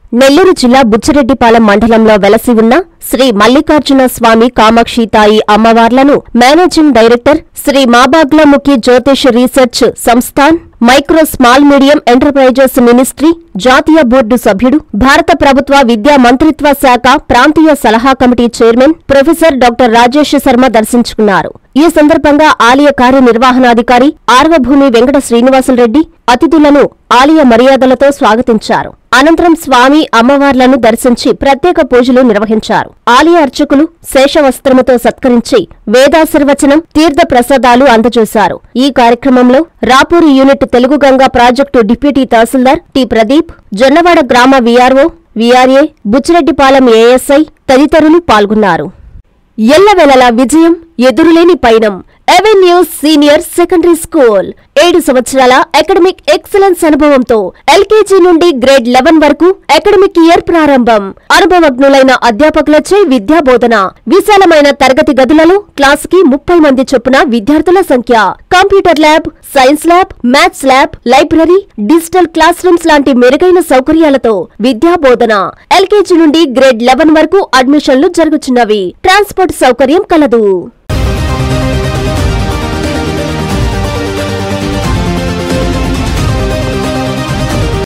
నెల్లూరు జిల్లా బుచ్చిరెడ్డిపాలెం మండలంలో వెలసి ఉన్న శ్రీ మల్లికార్జున స్వామి కామాక్షితాయి అమ్మవార్లను managing director Shri Maa Baglamukhi Jyotish research Sansthan micro small medium enterprises ministry జాతీయ బోర్డు సభ్యుడు భారత ప్రభుత్వ విద్యా మంత్రిత్వ శాఖ ప్రాంతీయ సలహా committee chairman professor doctor Rajesh Sharma దర్శించుకున్నారు. ఈ సందర్భంగా ఆలయ కార్యనిర్వహణాధికారి ఆర్వభూమి వెంకట శ్రీనివాసులరెడ్డి అతిథులను ఆలయ మర్యాదలతో స్వాగతించారు. అనంతరం స్వామి అమ్మవార్లను దర్శించి ప్రత్యేక పూజలు నిర్వహించారు. ఆలయ అర్చకులు శేషవస్త్రముతో సత్కరించి వేదాశీర్వచనం తీర్థ ప్రసాదాలు అందజేశారు. ఈ కార్యక్రమంలో Rapur unit Telugu Ganga project deputy tahsildar T Pradeep, Jonnawada గ్రామ వీఆర్ఓ, వీఆర్ఏ, బుచ్చిరెడ్డిపాలెం ఏఎస్ఐ తదితరులు పాల్గొన్నారు. ఎల్లవేళలా విజయం, ఎదురులేని పయనం ఎవెన్యూస్ సీనియర్ సెకండరీ స్కూల్ 7 సంవత్సరాల అకాడమిక్ ఎక్సలెన్స్ అనుభవంతో ఎల్కేజీ నుండి గ్రేడ్ 11 వరకు అకాడమిక్ ఇయర్ ప్రారంభం. అనుభవజ్ఞులైన అధ్యాపకులచే విద్యాబోధన. విశాలమైన తరగతి గదులలో క్లాసుకి 30 మంది చొప్పున విద్యార్థుల సంఖ్య. Computer lab, science lab, maths lab, library, digital class rooms లాంటి మెరుగైన సౌకర్యాలతో విద్యాబోధన. ఎల్కేజీ నుండి గ్రేడ్ 11 వరకు అడ్మిషన్లు జరుగుతున్నవి. ట్రాన్స్పోర్ట్ సౌకర్యం కలదు.